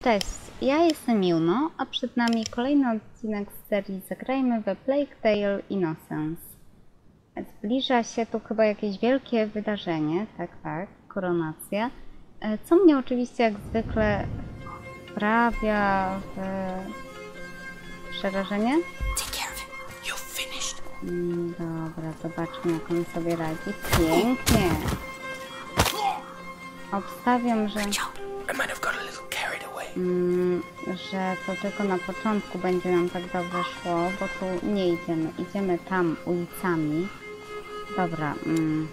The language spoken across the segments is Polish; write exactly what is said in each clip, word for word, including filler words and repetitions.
Cześć, ja jestem Juno, a przed nami kolejny odcinek z serii Zagrajmy we Plague Tale Innocence. Zbliża się tu chyba jakieś wielkie wydarzenie, tak, tak, koronacja, co mnie oczywiście jak zwykle wprawia w przerażenie. Dobra, zobaczmy jak on sobie radzi. Pięknie. Obstawiam, że... Mm, że to tylko na początku będzie nam tak dobrze szło, bo tu nie idziemy, idziemy tam ulicami. Dobra, mm,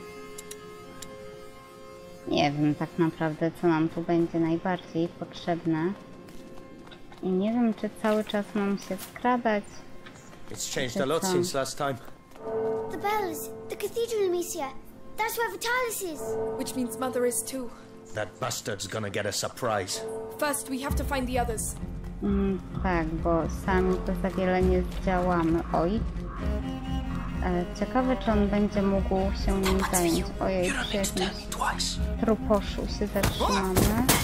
nie wiem tak naprawdę co nam tu będzie najbardziej potrzebne i nie wiem czy cały czas mam się skradać. It's changed a lot since last time. The bells, the cathedral, Amicia. That's where Vitalis is. Which means Mother is too. That bastard's gonna get a surprise. First, we have to find the others. Mm, tak, bo sami to za wiele nie zdziałamy. Oj. E, ciekawe, czy on będzie mógł się nim zająć. Ojej, przy jakimś truposzu się zatrzymamy.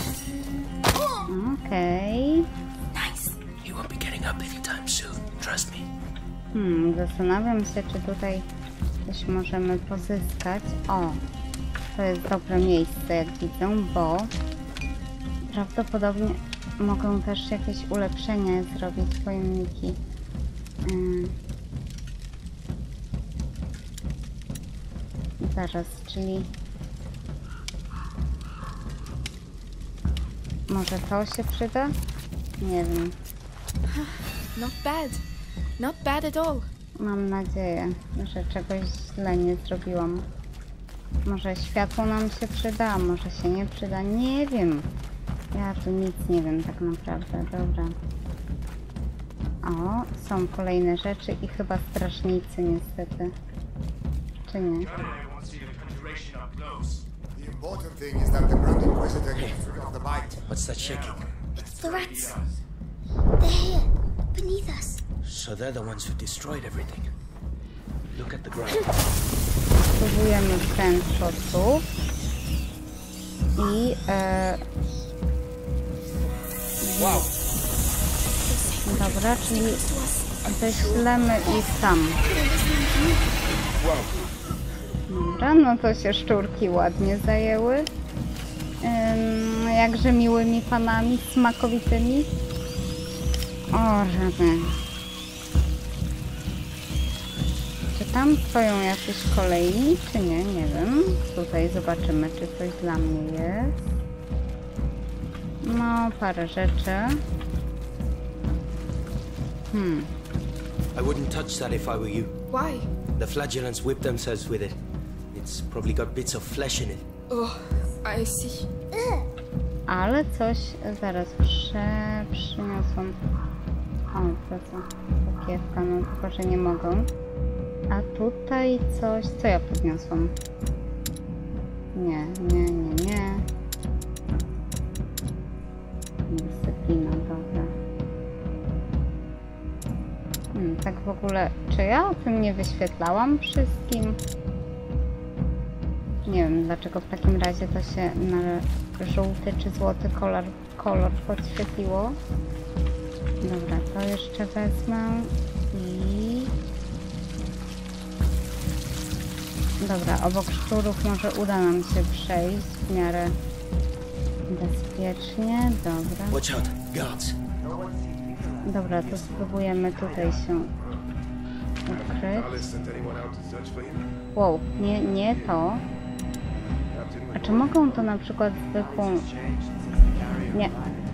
Okej. Hmm, zastanawiam się, czy tutaj coś możemy pozyskać. O, to jest dobre miejsce, jak widzę, bo prawdopodobnie mogą też jakieś ulepszenia zrobić pojemniki. Hmm. Zaraz, czyli może to się przyda? Nie wiem. Not bad. Not bad at all. Mam nadzieję, że czegoś źle nie zrobiłam. Może światło nam się przyda, może się nie przyda, nie wiem. Ja tu nic nie wiem tak naprawdę, dobra. O, są kolejne rzeczy i chyba strażnicy niestety. Czy nie? What's that shaking? It's the rats. They're here, beneath us. So they're the ones who destroyed everything. Look at the ground. Spróbujemy w ten sposób. I... E... Wow. Dobra, czyli ześlemy ich tam. Dobra, no to się szczurki ładnie zajęły. Ym, jakże miłymi panami, smakowitymi. O, żadne. Czy tam stoją jacyś kolejni, czy nie? Nie wiem. Tutaj zobaczymy, czy coś dla mnie jest. No, parę rzeczy. Hmm. I wouldn't touch that if I were you. Why? The flagellants whip themselves with it. It's probably got bits of flesh in it. Oh, I see. Ale coś zaraz prze... przyniosłam. O, to co? Sakiewka, no tylko, że nie mogą. A tutaj coś... Co ja podniosłam? Nie, nie, nie, nie. Dyscyplina, dobra. Hmm, tak w ogóle... Czy ja o tym nie wyświetlałam wszystkim? Nie wiem, dlaczego w takim razie to się na żółty czy złoty kolor, kolor podświetliło. Dobra, to jeszcze wezmę i... Dobra, obok szczurów może uda nam się przejść w miarę bezpiecznie. Dobra. Watch out, guards. Dobra, to spróbujemy tutaj się ukryć. Wow, nie, nie to. A czy mogą to na przykład zwykłą... Nie.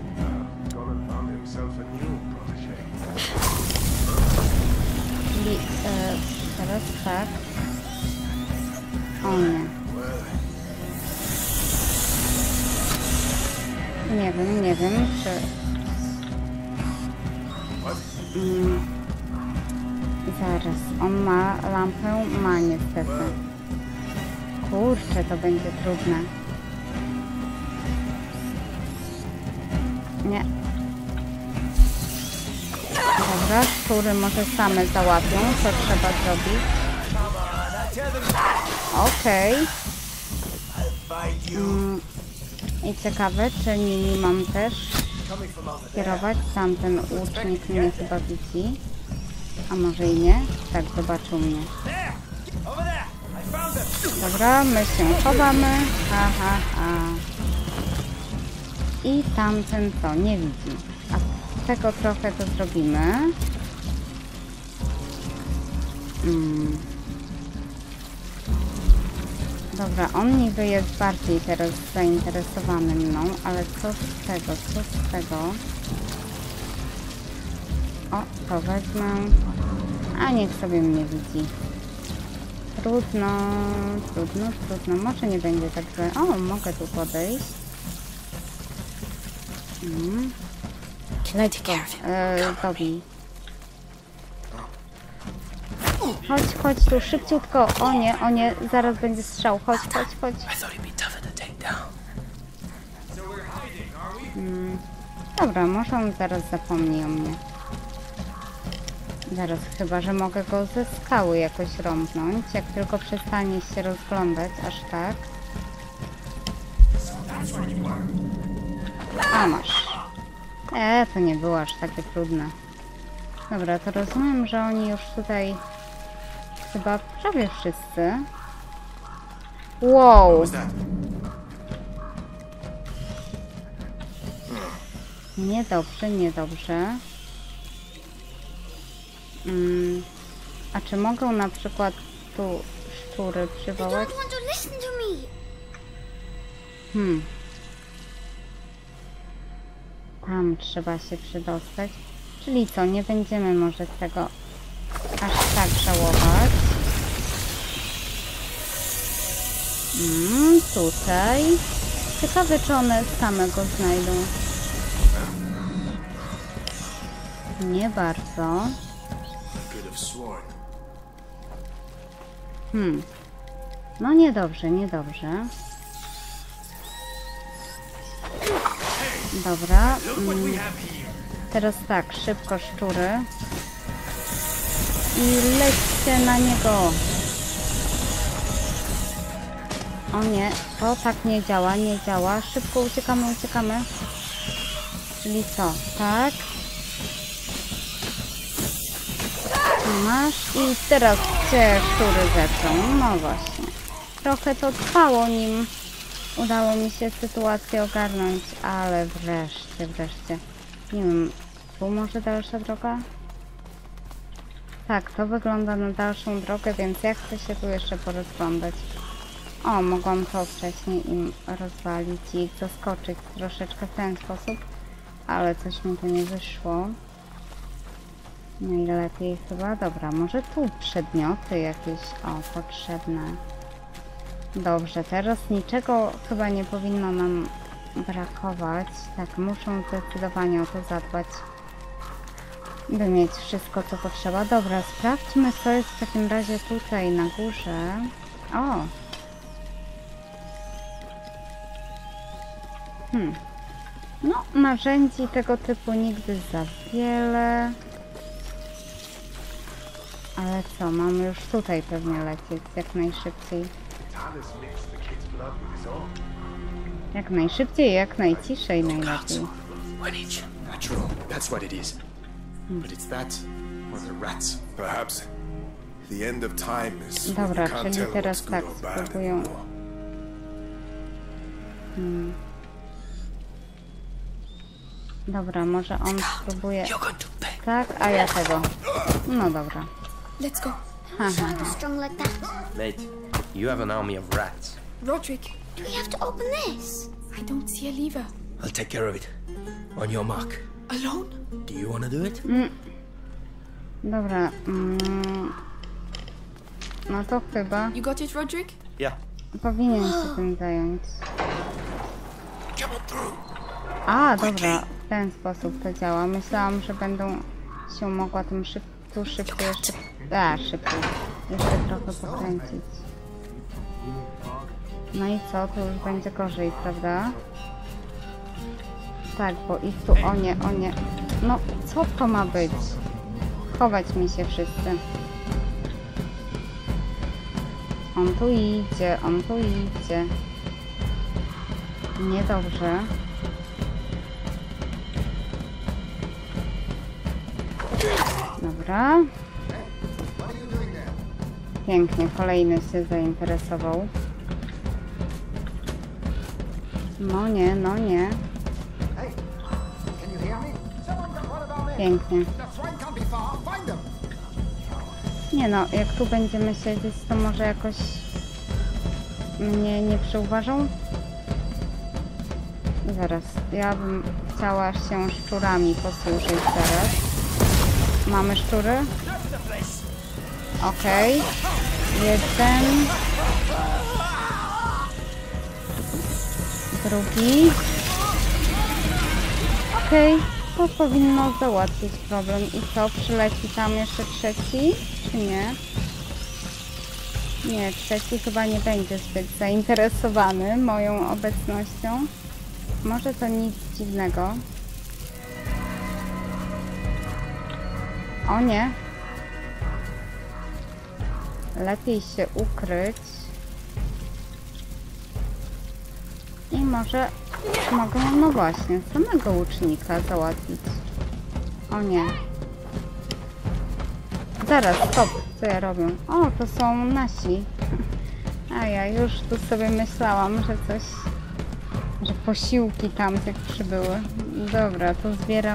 Czyli e, teraz tak. O nie. Nie wiem, nie wiem, czy... Mm. Zaraz, on ma lampę? Ma niestety. Kurczę, to będzie trudne. Nie. Dobra, szczury może same załapią, co trzeba zrobić. Okej. Okay. Mm. I ciekawe, czy nimi mam też kierować. Tamten łucznik mnie chyba widzi. A może i nie? Tak, zobaczył mnie. Dobra, my się chowamy. Ha, ha, ha. I tamten co? Nie widzi. A tego trochę to zrobimy. Hmm. Dobra, on niby jest bardziej teraz zainteresowany mną, ale co z tego, co z tego? O, to wezmę. A niech sobie mnie widzi. Trudno, trudno, trudno. Może nie będzie tak źle. O, mogę tu podejść. Hmm. Leć go, e, Tobi. Chodź, chodź tu, szybciutko. O nie, o nie, zaraz będzie strzał. Chodź, chodź, chodź. Hmm. Dobra, może on zaraz zapomni o mnie. Zaraz, chyba że mogę go ze skały jakoś rąbnąć, jak tylko przestanie się rozglądać, aż tak. A masz. E, to nie było aż takie trudne. Dobra, to rozumiem, że oni już tutaj chyba prawie wszyscy. Wow! Niedobrze, niedobrze. Hmm. A czy mogą na przykład tu szczury przywołać? Hmm. Tam trzeba się przydostać. Czyli co, nie będziemy może tego aż tak żałować. Hmm, tutaj. Ciekawe, czy one same go znajdą. Nie bardzo. Hmm. No niedobrze, niedobrze. Dobra. Mm. Teraz tak, szybko szczury. I lećcie na niego. O nie, to tak nie działa, nie działa. Szybko uciekamy, uciekamy. Czyli co? Tak. Masz i teraz cię szczury zetrą. No właśnie. Trochę to trwało, nim udało mi się sytuację ogarnąć, ale wreszcie, wreszcie. Nie wiem, tu może dalsza droga? Tak, to wygląda na dalszą drogę, więc ja chcę się tu jeszcze porozglądać. O, mogłam to wcześniej im rozwalić i zaskoczyć troszeczkę w ten sposób, ale coś mi tu nie wyszło. Najlepiej chyba. Dobra, może tu przedmioty jakieś, o, potrzebne. Dobrze, teraz niczego chyba nie powinno nam brakować. Tak, muszą zdecydowanie o to zadbać, by mieć wszystko, co potrzeba. Dobra, sprawdźmy, co jest w takim razie tutaj na górze. O! Hmm. No, narzędzi tego typu nigdy za wiele. Ale co, mamy już tutaj pewnie lecieć jak najszybciej. Jak najszybciej, jak najciszej najlepiej. That's what it is. But it's that or the rats. Perhaps the end of time is when Dobra, you can't czyli tell teraz what's tak good or bad spróbują. anymore. Hmm. Dobra, może on spróbuje. Tak, a ja tego. No dobra. Let's go. Haha. Strong like that. Mate, you have an army of rats. Roderick, Do we have to open this? I don't see a lever. I'll take care of it. On your mark. Alone? Do you want to do it? Mm. Dobra. Mm. No to chyba You got it, Roderick? Yeah. powinien się tym zająć. A, dobra. W ten sposób to działa. Myślałam, że będą się mogła tym szyb tu szybko jeszcze... A, szybko. Jeszcze trochę pokręcić. No i co? To już będzie gorzej, prawda? Tak, bo ich tu... O nie, o nie. No, co to ma być? Chować mi się wszyscy. On tu idzie, on tu idzie. Niedobrze. Dobra. Pięknie, kolejny się zainteresował. No nie, no nie. Pięknie. Nie no, jak tu będziemy siedzieć, to może jakoś mnie nie przeuważą? Zaraz, ja bym chciała się szczurami posłużyć zaraz. Mamy szczury? Okej. Okay. Jeden. Drugi. Okej. Okay. To powinno załatwić problem. I co? Przyleci tam jeszcze trzeci? Czy nie? Nie, trzeci chyba nie będzie zbyt zainteresowany moją obecnością. Może to nic dziwnego. O nie. Lepiej się ukryć. I może mogę, no właśnie, samego łucznika załatwić. O nie. Zaraz, stop. Co ja robię? O, to są nasi. A ja już tu sobie myślałam, że coś... Że posiłki tamtych przybyły. Dobra, to zbieram...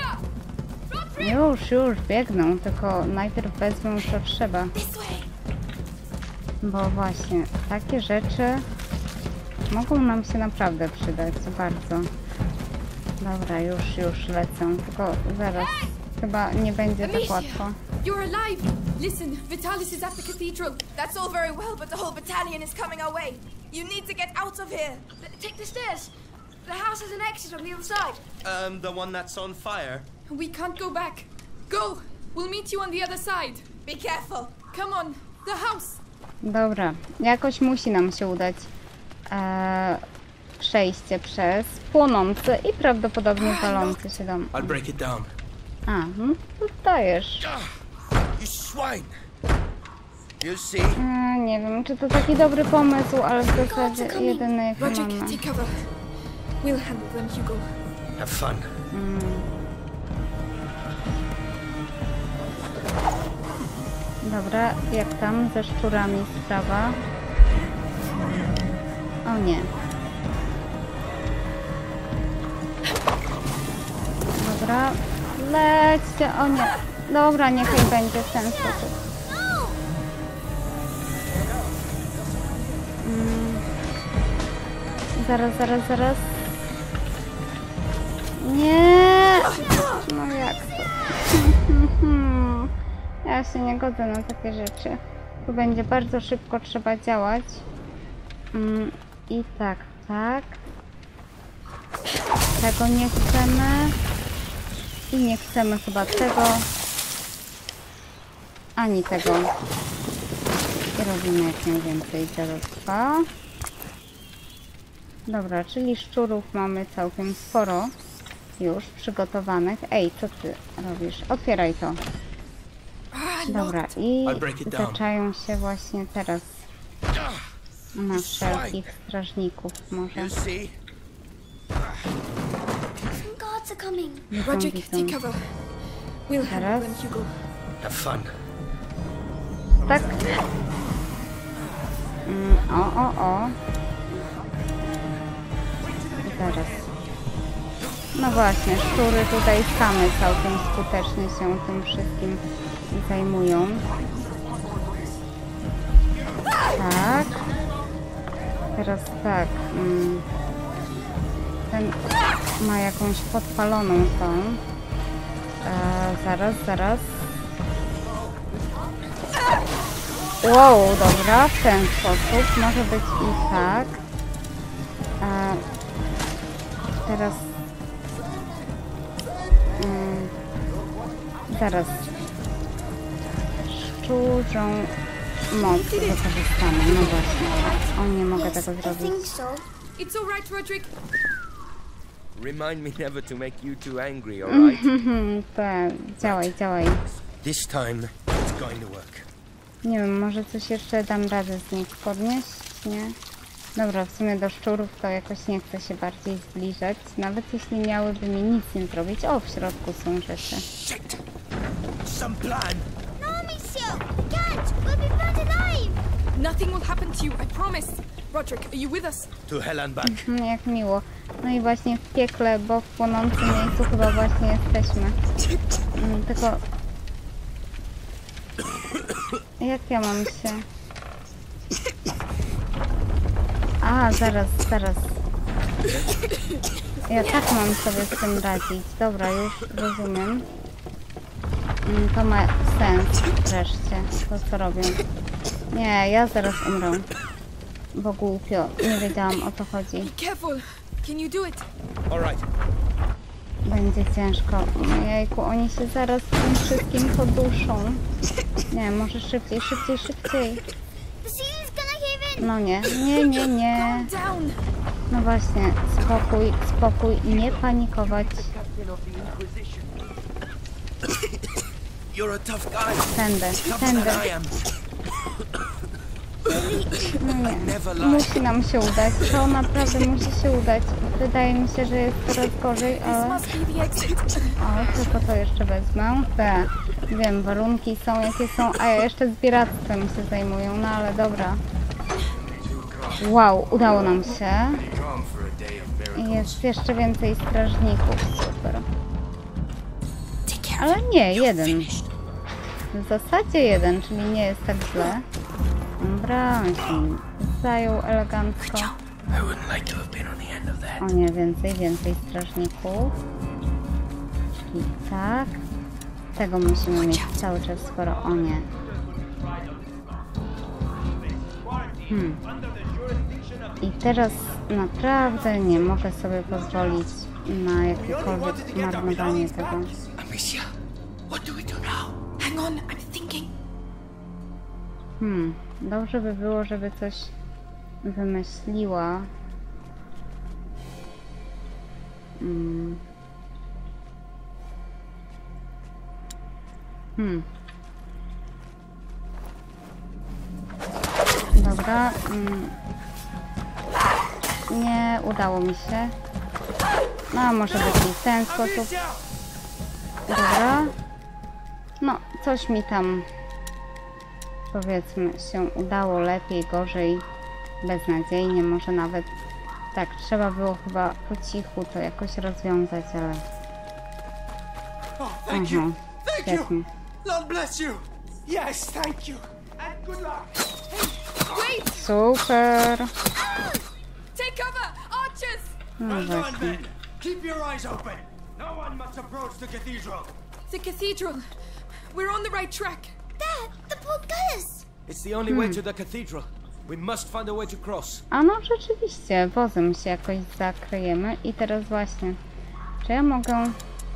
Już, już, biegną, tylko najpierw wezmę co trzeba. Bo właśnie, takie rzeczy mogą nam się naprawdę przydać, bardzo. Dobra, już, już lecę, tylko zaraz, chyba nie będzie tak łatwo. You're alive! Listen, Vitalis is at the cathedral. That's all very well, but the whole battalion is coming our way. You need to get out of here. Take the stairs. The house has an exit on the other side. Um, the one that's on fire? We can't go back. Go! We'll meet you on the other side. Be careful. Come on, the house. Dobra, jakoś musi nam się udać e, przejście przez płonący i prawdopodobnie palący się dom. I'll break it down. A, no to dajesz. You swine! You see? E, nie wiem, czy to taki dobry pomysł, ale w zasadzie jedyny jaki Roderick, mamy. take cover. We'll handle them, Hugo. Have fun. Mm. Dobra, jak tam ze szczurami sprawa? O nie. Dobra, lećcie, o nie. Dobra, niechaj będzie w ten sposób. Mm. Zaraz, zaraz, zaraz. Nie! No jak to? Ja się nie godzę na takie rzeczy. Tu będzie bardzo szybko trzeba działać. Mm, I tak, tak. Tego nie chcemy. I nie chcemy chyba tego. Ani tego. I robimy jak najwięcej dziadostwa. Dobra, czyli szczurów mamy całkiem sporo już przygotowanych. Ej, co ty robisz? Otwieraj to. Dobra, i zaczają się właśnie teraz na wszelkich strażników może. Guards are coming. Widzą, Roderick, widzą. take cover. We'll handle Teraz. them, Hugo. Have fun. Tak. Mm, o, o, o. I zaraz. No właśnie, szczury tutaj same całkiem skutecznie się tym wszystkim zajmują. Tak. Teraz tak. Mm. Ten ma jakąś podpaloną tą. E, zaraz, zaraz. Wow, dobra, w ten sposób. Może być i tak. E, teraz... Mm, zaraz. Szczurzą moc wykorzystamy. No właśnie. O, nie mogę tego I zrobić. think so. It's all right, Roderick. Remind me never to make you too angry, alright? Tak, działaj, działaj. This time, it's going to work. Nie wiem, może coś jeszcze dam radę z nich podnieść, nie? Dobra, w sumie do szczurów to jakoś nie chcę się bardziej zbliżać, nawet jeśli miałyby mi nic nie zrobić. O, w środku są rzeczy. some plan. No, Amicia! We can't! We'll be burned alive! Nothing will happen to you, I promise. Roderick, are you with us? To hell and back. Mhm, jak miło. No i właśnie w piekle, bo w płonącym miejscu chyba właśnie jesteśmy. Mm, tylko... Jak ja mam się... A, zaraz, zaraz. Ja tak mam sobie z tym radzić. Dobra, już rozumiem. Mm, to ma sens wreszcie, to co robię. Nie, ja zaraz umrę. Bo głupio, nie wiedziałam o co chodzi. Be careful. Can you do it? All right. Będzie ciężko. Jejku, oni się zaraz tym wszystkim poduszą. Nie, może szybciej, szybciej, szybciej. The ceiling's gonna cave in! No nie, nie, nie, nie. Calm down. No właśnie, spokój, spokój, nie panikować. You're a tough guy. Tędy, Tougher tędy. than I am. No nie, Never lie. musi nam się udać. To naprawdę musi się udać. Wydaje mi się, że jest coraz gorzej, This ale... must be the exit. O, tylko to jeszcze wezmę. Te, wiem, warunki są jakie są, a ja jeszcze zbieractwem się zajmuję, no ale dobra. Wow, udało nam się. I jest jeszcze więcej strażników, super. Ale nie, jeden. W zasadzie jeden, czyli nie jest tak źle. Dobra, on się zajął elegancko. I wouldn't like to have been on the end of that. O nie, więcej, więcej strażników. I tak. Tego musimy mieć cały czas sporo. O nie. Hmm. I teraz naprawdę nie mogę sobie pozwolić na jakiekolwiek marnowanie tego. Amicia, what do we do now? Hang on, I'm thinking. Hmm. Dobrze by było, żeby coś wymyśliła. Hmm. Hmm. Dobra. Mm. Nie udało mi się. No, a może być i w ten sposób. Dobra. No, coś mi tam, powiedzmy, się udało lepiej, gorzej, beznadziejnie, może nawet. Tak, trzeba było chyba po cichu to jakoś rozwiązać, ale... Oh, thank you. Mhm, Thank you. świetnie. Lord bless you. Yes, thank you. And good luck. Wait! Super! Take cover! Archers! No Well done, właśnie. men. Keep your eyes open. No one must approach the cathedral. The cathedral. We're on the right track. There! The portcullis! It's the only way to the cathedral. We must find a way to cross. A no rzeczywiście, wozem się jakoś zakryjemy i teraz właśnie, czy ja mogę...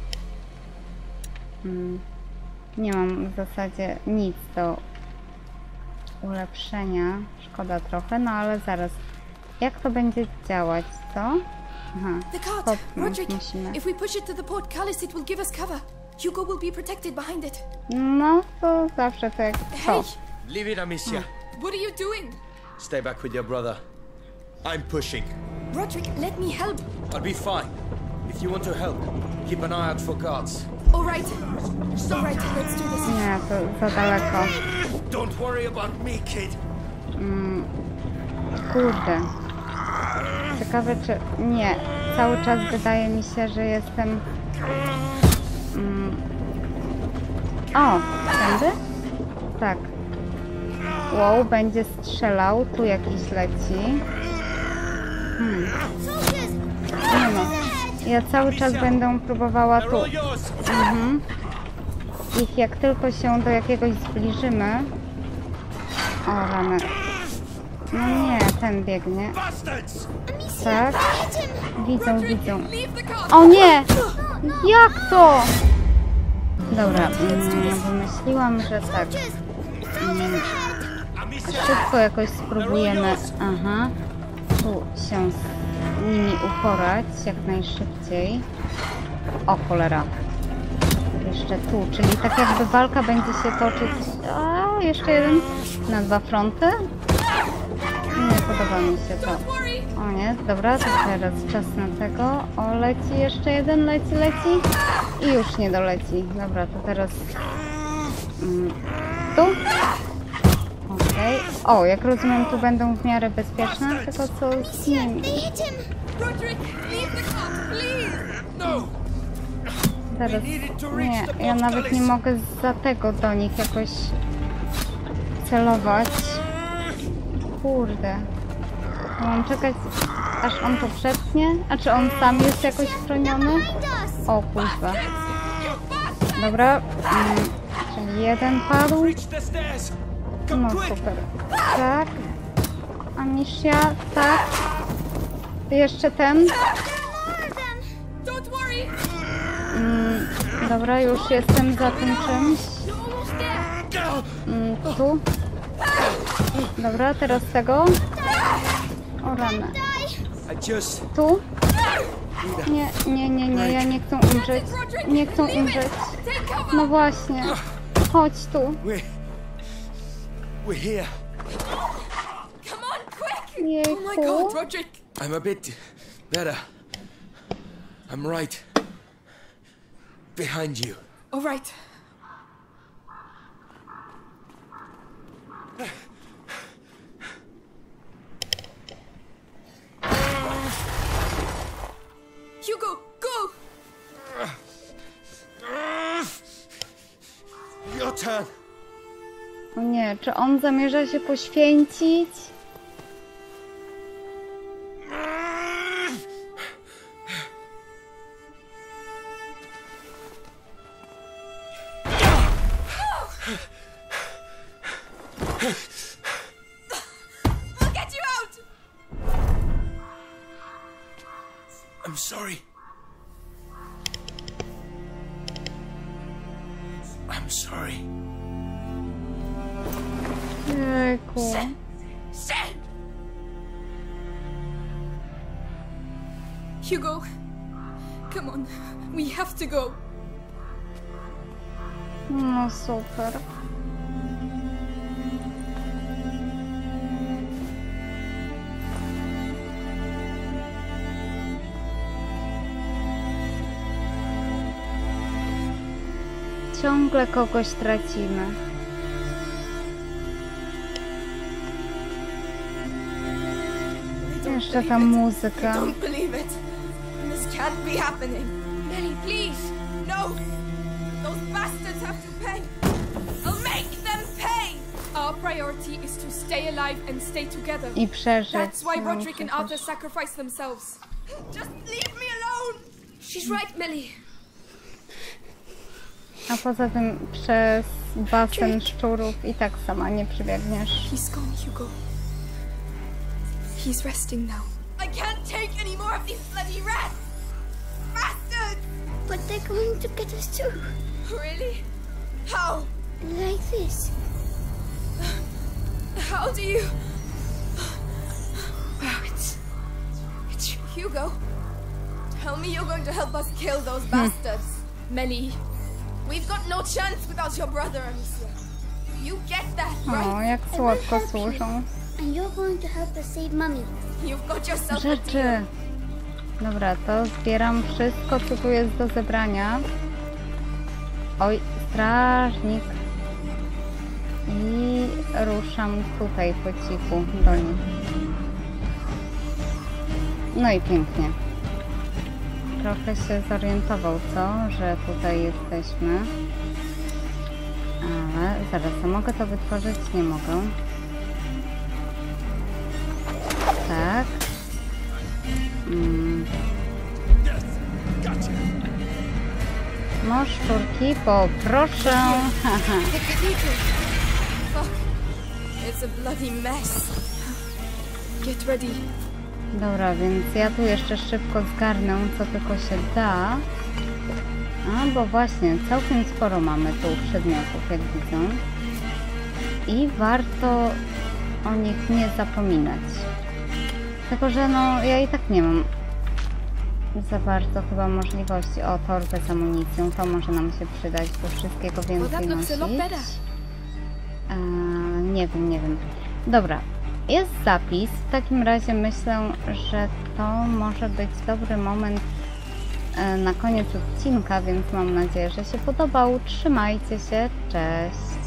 Hmm, nie mam w zasadzie nic do ulepszenia, szkoda trochę, no ale zaraz, jak to będzie działać, co? Aha, The cart! popchnąć Roderick, musimy. if we push it to the portcullis, it will give us cover. Hugo will be protected behind it. No, to zawsze to jak Hey! to. Leave it, Amicia. What are you doing? Stay back with your brother. I'm pushing. Roderick, let me help. I'll be fine. If you want to help, keep an eye out for guards. All right. All right, let's do this. Nie, to za daleko. Don't worry about me, kid. Kurde. Ciekawe czy... Nie. Cały czas wydaje mi się, że jestem... Mm. O! Tędy? Tak. Wow, będzie strzelał. Tu jakiś leci. Hmm. Soldiers! Nie no. Ja cały czas będę próbowała tu... They're all yours. Mhm. Ich jak tylko się do jakiegoś zbliżymy... O, rany. No nie, ten biegnie. Bastards! Tak. Hit him! Widzę, Roderick, widzę. leave the cart. O nie! Jak to? Dobra, mm, wymyśliłam, że tak. Soldiers! Mm, Amicia! szybko jakoś spróbujemy. Aha. Tu się z nimi uporać jak najszybciej. O cholera. Jeszcze tu, czyli tak jakby walka będzie się toczyć. A, jeszcze jeden na dwa fronty. Nie podoba mi się to. Don't worry. O nie, dobra, to teraz czas na tego. O, leci jeszcze jeden, leci, leci. I już nie doleci. Dobra, to teraz Mm, tu? Okej. Okay. O, jak rozumiem, tu będą w miarę bezpieczne, tylko co z nimi? They hit him! Roderick, leave the cot, please! No! Teraz nie, ja nawet nie mogę za tego do nich jakoś celować. Kurde. Mam czekać, aż on to przepchnie? A czy on sam jest jakoś chroniony? O kuźwa. Dobra. Mm, czyli jeden padł. No super. Tak. Amicia, tak. Jeszcze ten. Don't worry! Mm, dobra, już jestem za tym czymś. Mm, tu. Dobra, teraz tego. O rany. I just... Tu. Nie, nie, nie, nie, ja nie chcę umrzeć. Nie chcę umrzeć. No właśnie. Chodź tu. We're... We're here. Come on, quick! Jejku. Oh my god, Roderick! I'm a bit... better. I'm right. Behind you. All right. Hugo, go! Your turn. O nie, czy on zamierza się poświęcić? I'll get you out! I'm sorry. I'm sorry. Jejku. Send! Hugo, come on. We have to go. No super. Ciągle kogoś tracimy. Jeszcze ta muzyka. I don't believe it. This can't be happening. Nelly, please. No. Those bastards have to pay. I'll make them pay. Our priority is to stay alive and stay together. I przeżyć. That's why no, Roderick and przecież. Arthur sacrificed themselves. Just leave me alone. She's right, Millie. A poza tym przez basen szczurów i tak sama nie przebiegniesz. He's gone, Hugo. He's resting now. I can't take any more of these bloody rats! Bastards! But they're going to get us too. Really? How? Like this. How do you... Oh, it's... It's Hugo. Tell me you're going to help us kill those bastards. Melly, we've got no chance without your brother, Amicia. You get that, right? O, jak słodko służą. And you're going to help us save Mummy. You've got yourself a Rzeczy. deal. Dobra, to zbieram wszystko, co tu jest do zebrania. Oj, strażnik. I ruszam tutaj po cichu do nich. No i pięknie. Trochę się zorientował, co? Że tutaj jesteśmy. Ale zaraz, a mogę to wytworzyć? Nie mogę. Tak. Mm. No, szczurki, poproszę. Haha. The cathedral. Fuck. It's a bloody mess. Get ready. Dobra, więc ja tu jeszcze szybko zgarnę, co tylko się da. A, bo właśnie, całkiem sporo mamy tu przedmiotów, jak widzą. I warto o nich nie zapominać. Tylko, że no, ja i tak nie mam za bardzo chyba możliwości. O, torbę z amunicją, to może nam się przydać, bo wszystkiego więcej nosić. A, nie wiem, nie wiem. Dobra, jest zapis. W takim razie myślę, że to może być dobry moment, na koniec odcinka, więc mam nadzieję, że się podobał. Trzymajcie się, cześć!